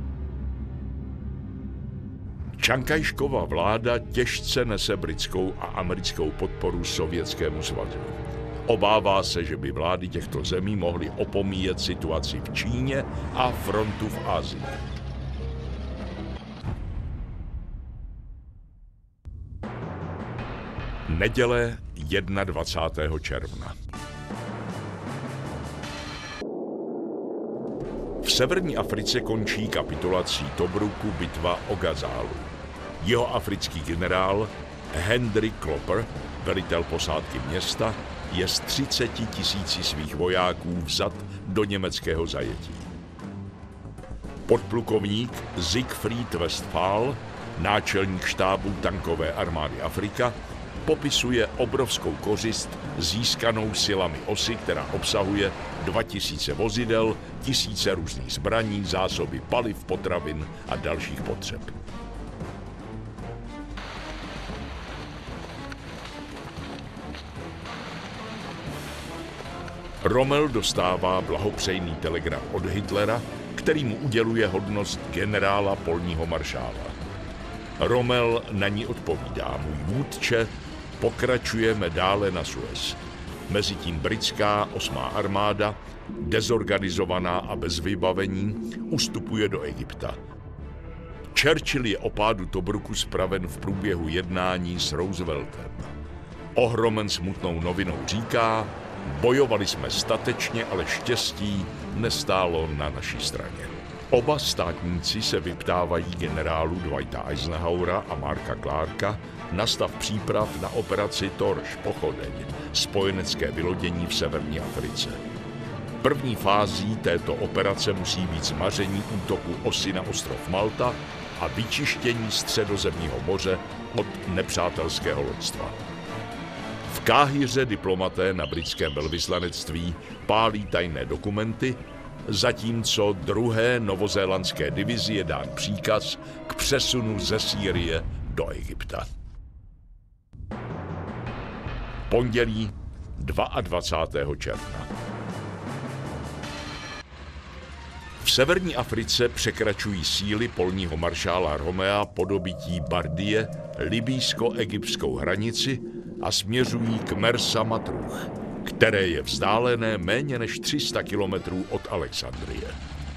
Čankajškova vláda těžce nese britskou a americkou podporu Sovětskému svazu. Obává se, že by vlády těchto zemí mohly opomíjet situaci v Číně a frontu v Asii. Neděle 21. června. V severní Africe končí kapitulací Tobruku bitva o Gazálu. Jihoafrický generál Hendrik Klopper, velitel posádky města, je z 30 000 svých vojáků vzat do německého zajetí. Podplukovník Siegfried Westphal, náčelník štábu tankové armády Afrika, popisuje obrovskou kořist získanou silami osy, která obsahuje 2000 vozidel, tisíce různých zbraní, zásoby paliv, potravin a dalších potřeb. Rommel dostává blahopřejný telegram od Hitlera, který mu uděluje hodnost generála polního maršála. Rommel na ní odpovídá: můj vůdče, pokračujeme dále na Suez. Mezitím britská 8. armáda, dezorganizovaná a bez vybavení, ustupuje do Egypta. Churchill je o pádu Tobruku zpraven v průběhu jednání s Rooseveltem. Ohromen smutnou novinou říká: bojovali jsme statečně, ale štěstí nestálo na naší straně. Oba státníci se vyptávají generálů Dwighta Eisenhowera a Marka Clarka na stav příprav na operaci Torch Pochodeň, spojenecké vylodění v severní Africe. První fází této operace musí být zmaření útoku osy na ostrov Malta a vyčištění Středozemního moře od nepřátelského loďstva. V Káhiře diplomaté na britském velvyslanectví pálí tajné dokumenty, zatímco druhé novozélandské divizi je dán příkaz k přesunu ze Sýrie do Egypta. Pondělí 22. června. V severní Africe překračují síly polního maršála Romea po dobytí Bardie libýsko-egyptskou hranici a směřují k Mersa Matruh, které je vzdálené méně než 300 kilometrů od Alexandrie.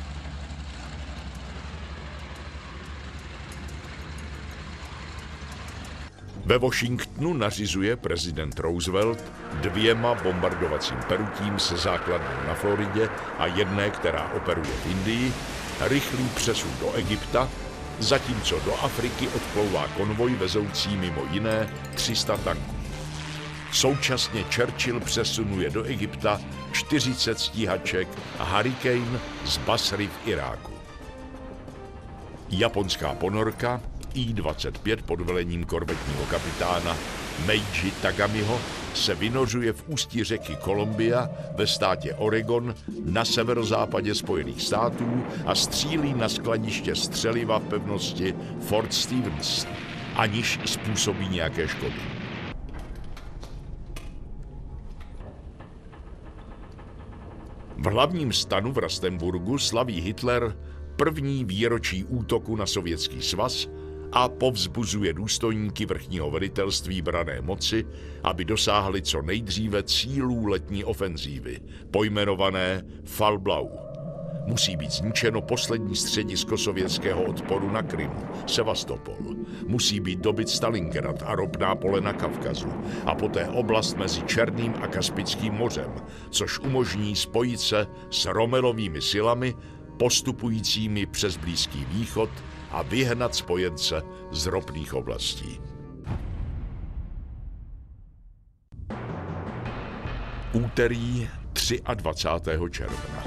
Ve Washingtonu nařizuje prezident Roosevelt 2 bombardovacím perutím se základnou na Floridě a jedné, která operuje v Indii, rychlý přesun do Egypta, zatímco do Afriky odplouvá konvoj vezoucí mimo jiné 300 tanků. Současně Churchill přesunuje do Egypta 40 stíhaček Hurricane z Basry v Iráku. Japonská ponorka I-25 pod velením korvetního kapitána Meiji Tagamiho se vynořuje v ústí řeky Columbia ve státě Oregon na severozápadě Spojených států a střílí na skladiště střeliva v pevnosti Fort Stevens, aniž způsobí nějaké škody. V hlavním stanu v Rastenburgu slaví Hitler první výročí útoku na Sovětský svaz a povzbuzuje důstojníky vrchního velitelství branné moci, aby dosáhli co nejdříve cílů letní ofenzívy, pojmenované Fallblau. Musí být zničeno poslední středisko sovětského odporu na Krymu, Sevastopol. Musí být dobyt Stalingrad a ropná pole na Kavkazu a poté oblast mezi Černým a Kaspickým mořem, což umožní spojit se s Rommelovými silami postupujícími přes Blízký východ a vyhnat spojence z ropných oblastí. Úterý 23. června.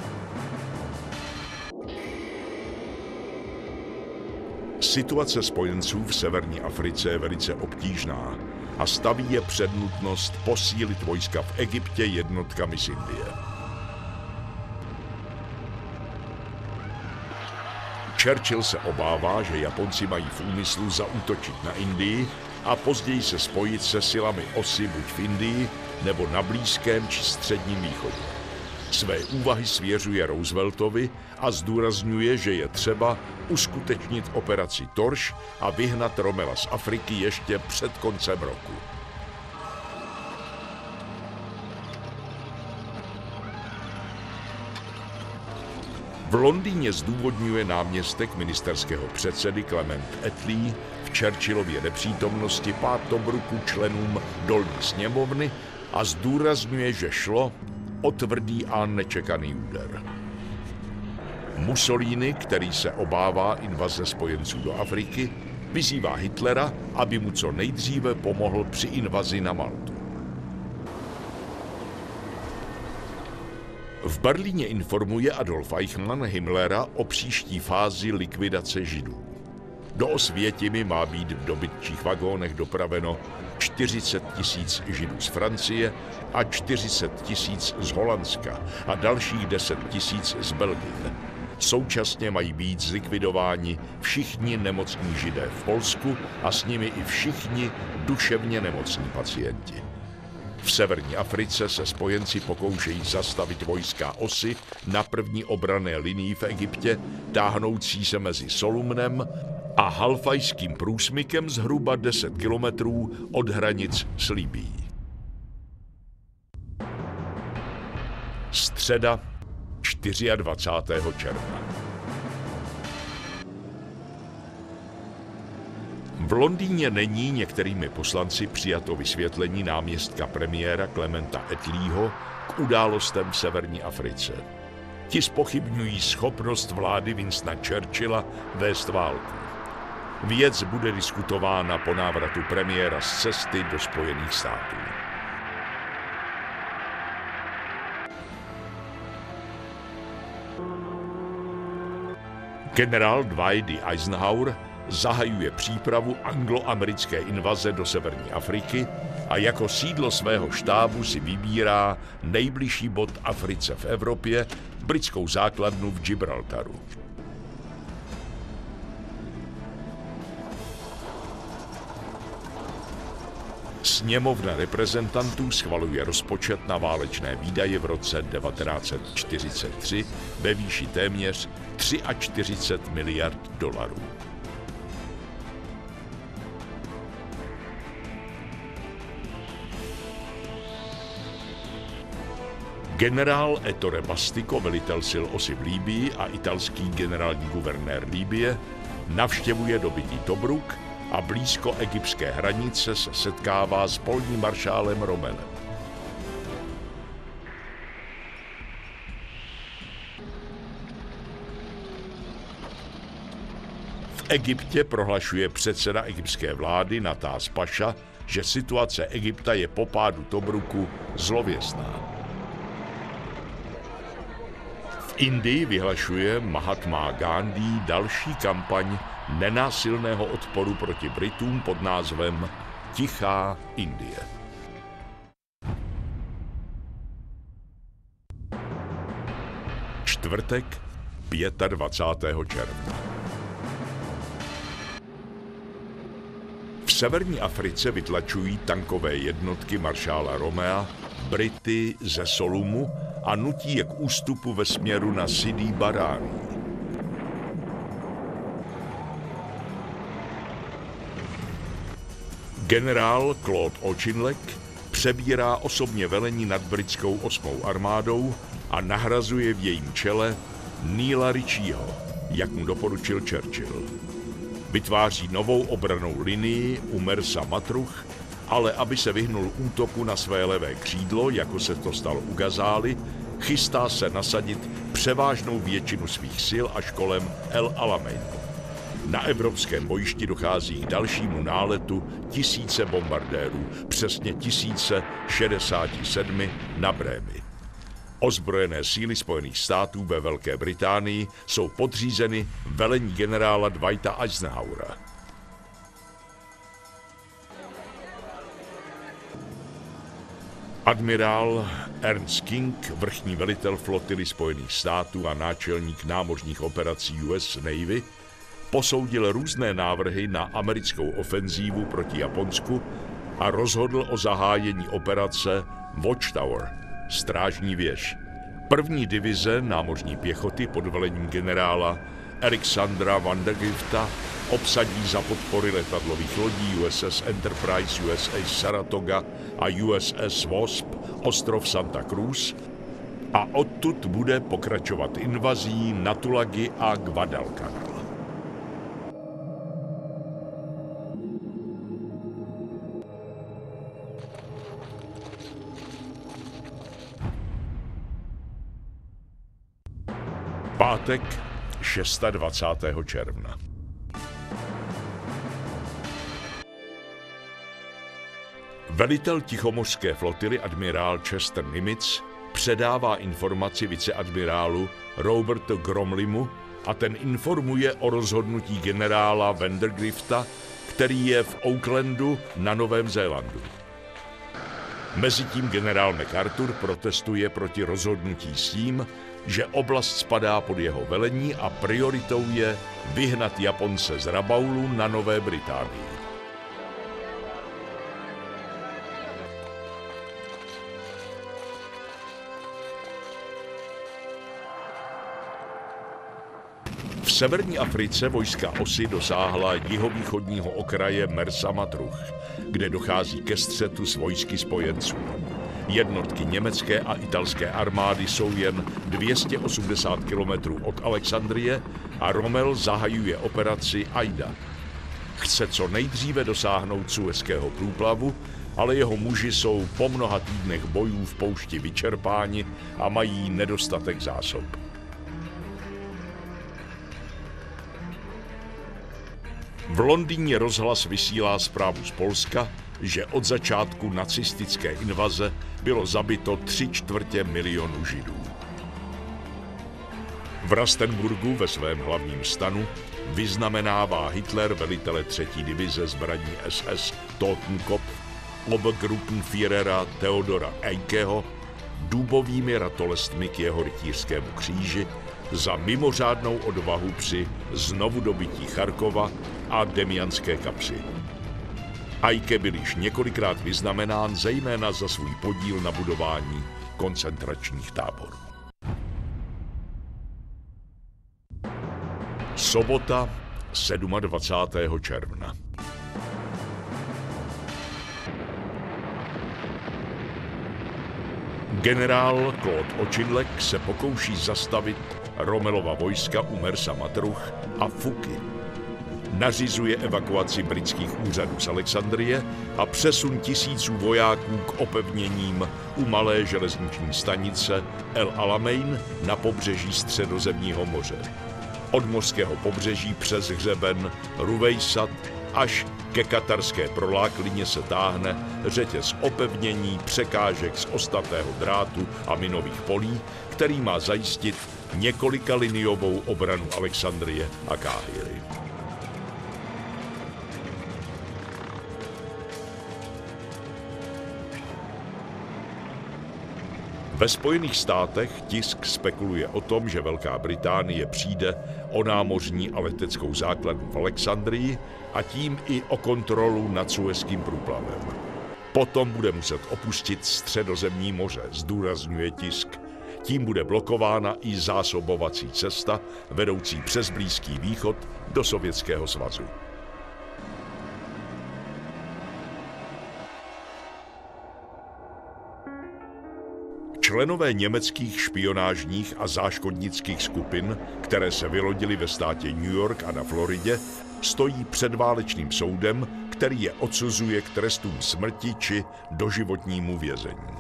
Situace spojenců v severní Africe je velice obtížná a staví je před nutnost posílit vojska v Egyptě jednotkami z Indie. Churchill se obává, že Japonci mají v úmyslu zaútočit na Indii a později se spojit se silami osy buď v Indii, nebo na Blízkém či Středním východě. Své úvahy svěřuje Rooseveltovi a zdůrazňuje, že je třeba uskutečnit operaci Torch a vyhnat Rommela z Afriky ještě před koncem roku. V Londýně zdůvodňuje náměstek ministerského předsedy Clement Attlee v Churchillově nepřítomnosti pád Tobruku členům dolní sněmovny a zdůrazňuje, že šlo o tvrdý a nečekaný úder. Mussolini, který se obává invaze spojenců do Afriky, vyzývá Hitlera, aby mu co nejdříve pomohl při invazi na Maltu. V Berlíně informuje Adolf Eichmann Himmlera o příští fázi likvidace Židů. Do Osvětimi má být v dobytčích vagónech dopraveno 40 000 Židů z Francie a 40 000 z Holandska a dalších 10 000 z Belgie. Současně mají být zlikvidováni všichni nemocní Židé v Polsku a s nimi i všichni duševně nemocní pacienti. V severní Africe se spojenci pokoušejí zastavit vojska osy na první obranné linii v Egyptě, táhnoucí se mezi Solumnem a Halfajským průsmykem zhruba 10 kilometrů od hranic s Libyí. Středa 24. června. V Londýně není některými poslanci přijato vysvětlení náměstka premiéra Clementa Attleeho k událostem v severní Africe. Ti zpochybňují schopnost vlády Winstona Churchilla vést válku. Věc bude diskutována po návratu premiéra z cesty do Spojených států. Generál Dwight D. Eisenhower zahajuje přípravu angloamerické invaze do severní Afriky a jako sídlo svého štábu si vybírá nejbližší bod Africe v Evropě, britskou základnu v Gibraltaru. Sněmovna reprezentantů schvaluje rozpočet na válečné výdaje v roce 1943 ve výši téměř 43 miliard dolarů. Generál Ettore Bastico, velitel sil osy v Libyi a italský generální guvernér Libye, navštěvuje dobytý Tobruk a blízko egyptské hranice se setkává s polním maršálem Rommelem. V Egyptě prohlašuje předseda egyptské vlády Natás Paša, že situace Egypta je po pádu Tobruku zlověstná. V Indii vyhlašuje Mahatma Gandhi další kampaň nenásilného odporu proti Britům pod názvem Tichá Indie. Čtvrtek 25. června. V severní Africe vytlačují tankové jednotky maršála Rommela Brity ze Solumu a nutí je k ústupu ve směru na Sidi Barani. Generál Claude Auchinleck přebírá osobně velení nad britskou 8. armádou a nahrazuje v jejím čele Neila Ritchieho, jak mu doporučil Churchill. Vytváří novou obrannou linii u Mersa Matruh, ale aby se vyhnul útoku na své levé křídlo, jako se to stalo u Gazály, chystá se nasadit převážnou většinu svých sil až kolem El Alamein. Na evropském bojišti dochází k dalšímu náletu tisíce bombardérů, přesně 1067 na Brémy. Ozbrojené síly Spojených států ve Velké Británii jsou podřízeny velení generála Dwighta Eisenhowera. Admirál Ernst King, vrchní velitel flotily Spojených států a náčelník námořních operací US Navy, posoudil různé návrhy na americkou ofenzívu proti Japonsku a rozhodl o zahájení operace Watchtower, strážní věž. První divize námořní pěchoty pod velením generála Alexandra van der Grifta obsadí za podpory letadlových lodí USS Enterprise, USS Saratoga a USS Wasp ostrov Santa Cruz a odtud bude pokračovat invazí na Tulagi a Guadalcanal. Pátek 26. června. Velitel tichomořské flotily admirál Chester Nimitz předává informaci viceadmirálu Robertu Gromlimu a ten informuje o rozhodnutí generála van der Grifta, který je v Aucklandu na Novém Zélandu. Mezitím generál MacArthur protestuje proti rozhodnutí s tím, že oblast spadá pod jeho velení a prioritou je vyhnat Japonce z Rabaulu na Nové Británii. V severní Africe vojska OSI dosáhla jihovýchodního okraje Mersa Matruh, kde dochází ke střetu s vojsky spojenců. Jednotky německé a italské armády jsou jen 280 kilometrů od Alexandrie a Rommel zahajuje operaci Aida. Chce co nejdříve dosáhnout Suezského průplavu, ale jeho muži jsou po mnoha týdnech bojů v poušti vyčerpáni a mají nedostatek zásob. V Londýně rozhlas vysílá zprávu z Polska, že od začátku nacistické invaze bylo zabito 3/4 milionu Židů. V Rastenburgu ve svém hlavním stanu vyznamenává Hitler velitele 3. divize zbraní SS Totenkopf Obergruppenführera Theodora Eickeho dubovými ratolestmi k jeho rytířskému kříži za mimořádnou odvahu při znovudobytí Charkova a Demjanské kapsy. Eicke byl již několikrát vyznamenán zejména za svůj podíl na budování koncentračních táborů. Sobota 27. června. Generál Claude Auchinleck se pokouší zastavit Rommelova vojska u Mersa Matruh a Fuky. Nařizuje evakuaci britských úřadů z Alexandrie a přesun tisíců vojáků k opevněním u malé železniční stanice El Alamein na pobřeží Středozemního moře. Od mořského pobřeží přes hřeben Ruwejsat až ke katarské proláklině se táhne řetěz opevnění, překážek z ostnatého drátu a minových polí, který má zajistit několika-liniovou obranu Alexandrie a Káhiry. Ve Spojených státech tisk spekuluje o tom, že Velká Británie přijde o námořní a leteckou základnu v Alexandrii a tím i o kontrolu nad Suezským průplavem. Potom bude muset opustit Středozemní moře, zdůrazňuje tisk. Tím bude blokována i zásobovací cesta vedoucí přes Blízký východ do Sovětského svazu. Členové německých špionážních a záškodnických skupin, které se vylodily ve státě New York a na Floridě, stojí před válečným soudem, který je odsuzuje k trestům smrti či doživotnímu vězení.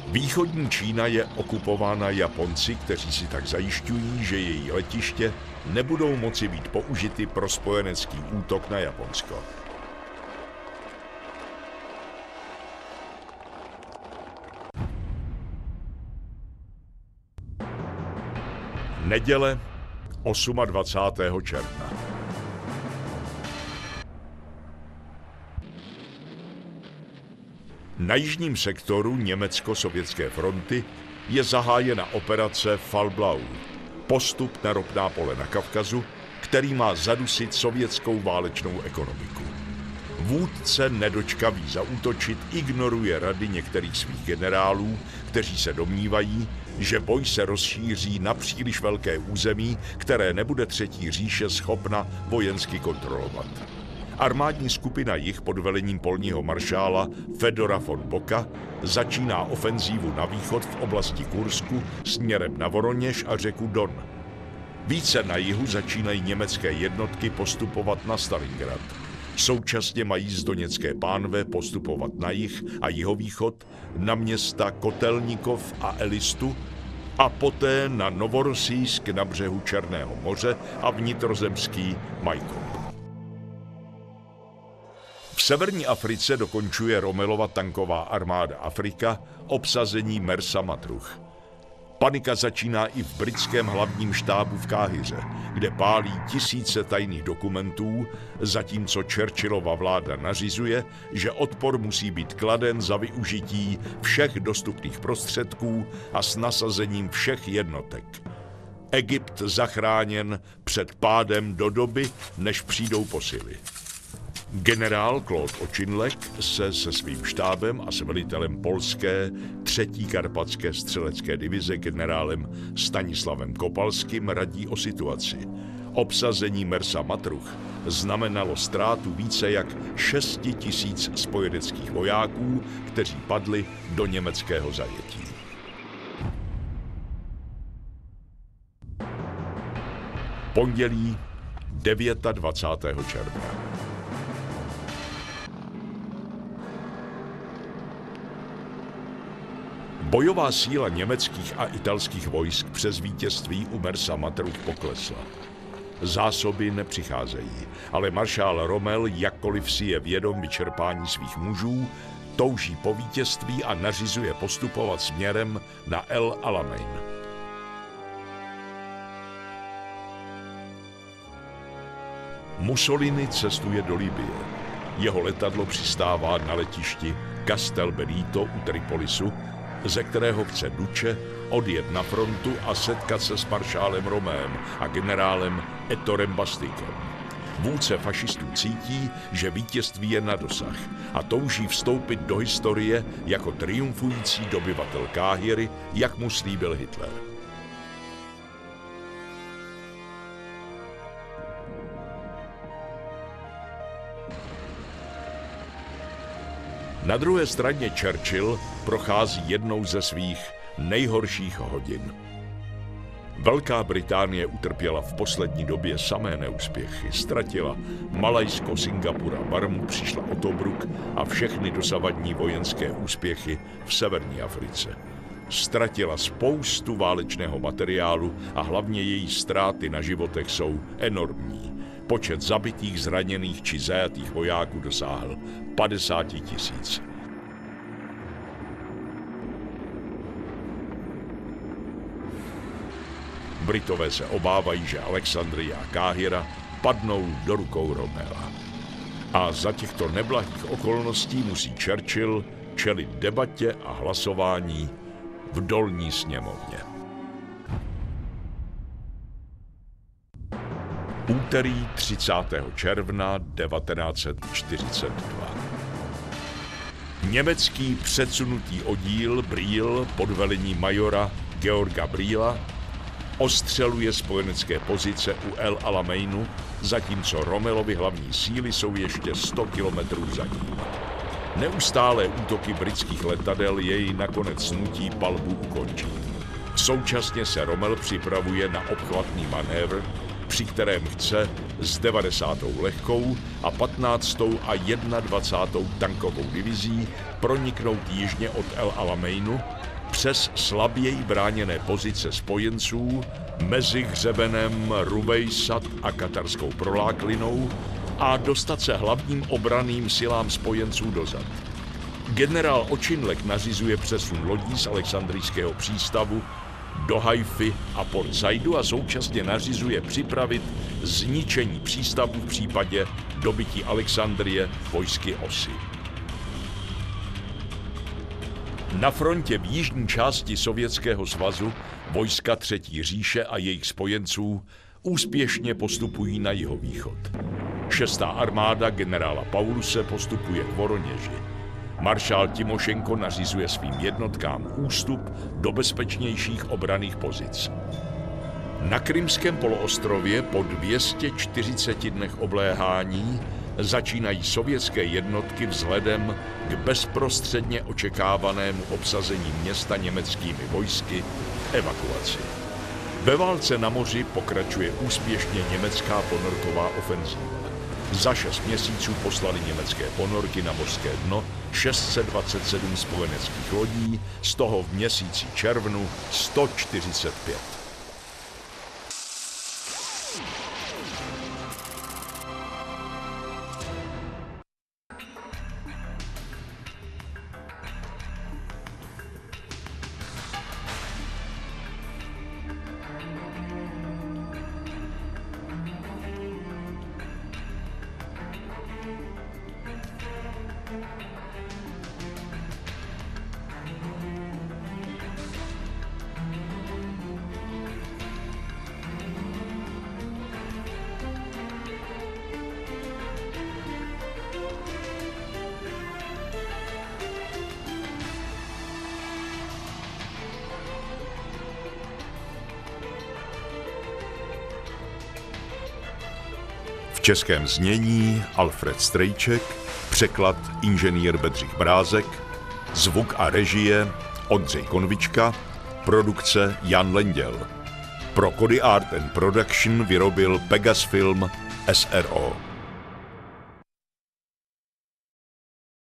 Východní Čína je okupována Japonci, kteří si tak zajišťují, že její letiště nebudou moci být použity pro spojenecký útok na Japonsko. Neděle 28. června. Na jižním sektoru německo-sovětské fronty je zahájena operace Fallblau, postup na ropná pole na Kavkazu, který má zadusit sovětskou válečnou ekonomiku. Vůdce nedočkavý zaútočit ignoruje rady některých svých generálů, kteří se domnívají, že boj se rozšíří na příliš velké území, které nebude Třetí říše schopna vojensky kontrolovat. Armádní skupina Jih pod velením polního maršála Fedora von Bocka začíná ofenzívu na východ v oblasti Kursku směrem na Voroněž a řeku Don. Více na jihu začínají německé jednotky postupovat na Stalingrad. Současně mají z Doněcké pánve postupovat na jih a jihovýchod, na města Kotelníkov a Elistu a poté na Novorossijsk na břehu Černého moře a vnitrozemský Majkop. V severní Africe dokončuje Rommelova tanková armáda Afrika obsazení Mersa Matruh. Panika začíná i v britském hlavním štábu v Káhiře, kde pálí tisíce tajných dokumentů, zatímco Churchillova vláda nařizuje, že odpor musí být kladen za využití všech dostupných prostředků a s nasazením všech jednotek. Egypt zachráněn před pádem do doby, než přijdou posily. Generál Claude Očinlek se svým štábem a s velitelem polské 3. karpatské střelecké divize generálem Stanislavem Kopalským radí o situaci. Obsazení Mersa Matruh znamenalo ztrátu více jak 6 000 spojeneckých vojáků, kteří padli do německého zajetí. Pondělí 29. června. Bojová síla německých a italských vojsk přes vítězství u Mersa Matruh poklesla. Zásoby nepřicházejí, ale maršál Rommel, jakkoliv si je vědom vyčerpání svých mužů, touží po vítězství a nařizuje postupovat směrem na El Alamein. Mussolini cestuje do Libye. Jeho letadlo přistává na letišti Castel Benito u Tripolisu, ze kterého chce Duce odjet na frontu a setkat se s maršálem Romem a generálem Ettorem Bastikem. Vůdce fašistů cítí, že vítězství je na dosah a touží vstoupit do historie jako triumfující dobyvatel Káhiry, jak mu slíbil Hitler. Na druhé straně Churchill prochází jednou ze svých nejhorších hodin. Velká Británie utrpěla v poslední době samé neúspěchy. Ztratila Malajsko, Singapur a Barmu, přišla o Tobruk a všechny dosavadní vojenské úspěchy v severní Africe. Ztratila spoustu válečného materiálu a hlavně její ztráty na životech jsou enormní. Počet zabitých, zraněných či zajatých vojáků dosáhl 50 000. Britové se obávají, že Alexandria a Káhira padnou do rukou Rommela. A za těchto neblahých okolností musí Churchill čelit debatě a hlasování v dolní sněmovně. Úterý 30. června 1942. Německý předsunutý oddíl Briel pod velením majora Georga Briela ostřeluje spojenecké pozice u El Alameinu, zatímco Rommelovy hlavní síly jsou ještě 100 kilometrů za ním. Neustálé útoky britských letadel jej nakonec nutí palbu ukončit. Současně se Rommel připravuje na obchvatný manévr, při kterém chce s 90. lehkou a 15. a 21. tankovou divizí proniknout jižně od El Alameinu přes slaběji bráněné pozice spojenců mezi hřebenem Ruvejsat a katarskou proláklinou a dostat se hlavním obranným silám spojenců dozad. Generál Očinlek nařizuje přesun lodí z Alexandrijského přístavu do Haify a Port Saidu a současně nařizuje připravit zničení přístavu v případě dobytí Alexandrie vojsky Osy. Na frontě v jižní části Sovětského svazu vojska Třetí říše a jejich spojenců úspěšně postupují na jihovýchod. 6. armáda generála Pauluse postupuje k Voroněži. Maršál Timošenko nařizuje svým jednotkám ústup do bezpečnějších obranných pozic. Na Krymském poloostrově po 240 dnech obléhání začínají sovětské jednotky vzhledem k bezprostředně očekávanému obsazení města německými vojsky evakuaci. Ve válce na moři pokračuje úspěšně německá ponorková ofenzíva. Za 6 měsíců poslali německé ponorky na mořské dno 627 spojeneckých lodí, z toho v měsíci červnu 145. V českém znění Alfred Strejček, překlad inženýr Bedřich Brázek, zvuk a režie Ondřej Konvička, produkce Jan Lenděl. Pro Kody Art and Production vyrobil Pegas Film s.r.o.